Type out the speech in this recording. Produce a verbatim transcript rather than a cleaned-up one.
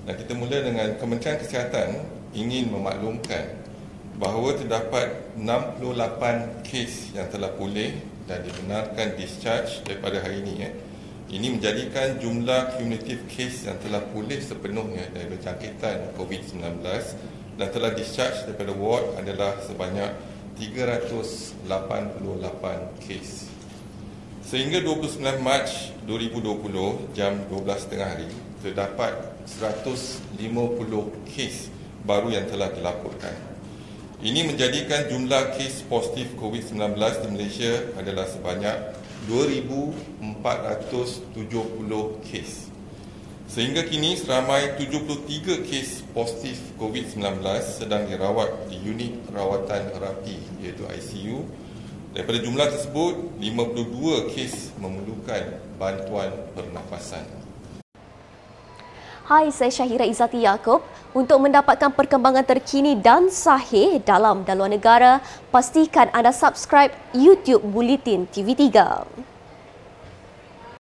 Dan kita mula dengan Kementerian Kesihatan ingin memaklumkan bahawa terdapat enam puluh lapan kes yang telah pulih dan dibenarkan discharge daripada hari ini. Ya. Ini menjadikan jumlah cumulative kes yang telah pulih sepenuhnya dari jangkitan COVID sembilan belas dan telah discharge daripada ward adalah sebanyak tiga ratus lapan puluh lapan kes. Sehingga dua puluh sembilan Mac dua ribu dua puluh jam dua belas tiga puluh hari terdapat seratus lima puluh kes baru yang telah dilaporkan. Ini menjadikan jumlah kes positif COVID sembilan belas di Malaysia adalah sebanyak dua ribu empat ratus tujuh puluh kes. Sehingga kini seramai tujuh puluh tiga kes positif COVID sembilan belas sedang dirawat di unit rawatan terapi iaitu I C U. Daripada jumlah tersebut, lima puluh dua kes memerlukan bantuan pernafasan. Hai, saya Syahira Izzati Yaakob. Untuk mendapatkan perkembangan terkini dan sahih dalam dan luar negara, pastikan anda subscribe YouTube Bulletin T V tiga.